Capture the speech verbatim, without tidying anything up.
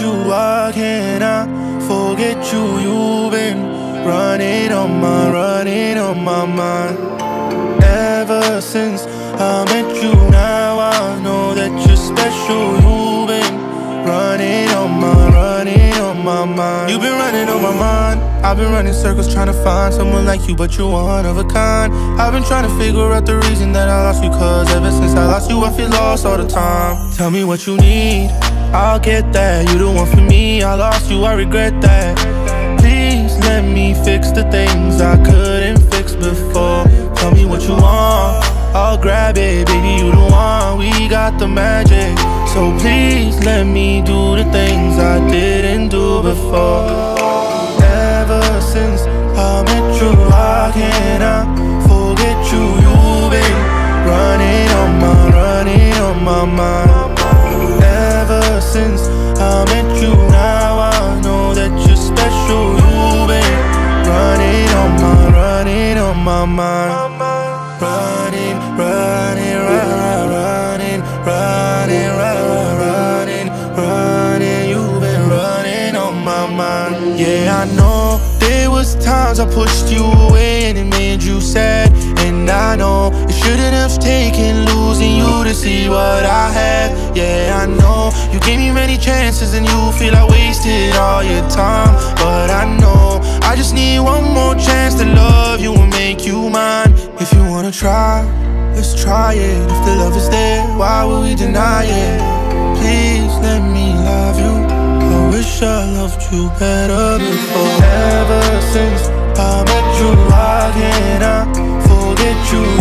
you, why can't I forget you? You've been running on my, running on my mind. Ever since I met you, now I know that you're special. You've been running on my, running on my mind. You've been running on my mind. I've been running circles trying to find someone like you, but you're one of a kind. I've been trying to figure out the reason that I lost you, cause ever since I lost you I feel lost all the time. Tell me what you need, I'll get that. You the one for me, I lost you, I regret that. Please let me fix the things I couldn't fix before. Tell me what you want, I'll grab it. Baby, you the one, we got the magic. So please let me do the things I didn't do before. Ever since I met you, why can't I forget you? You've been running on my, running on my mind. Ever since I met you, now I know that you're special. You've been running on my, running on my mind. Running, running, running, running, running, running, running. You've been running on my mind. Yeah, I know there was times I pushed you away and it made you sad. And I know it shouldn't have taken losing you to see what I had. Yeah, I know you gave me many chances and you feel I wasted all your time. But I know I just need one more chance to love you and make you mine. If you wanna try, let's try it. If the love is there, why would we deny it? Please let me love you. I wish I loved you better before. Ever since I met you, why can't I forget you?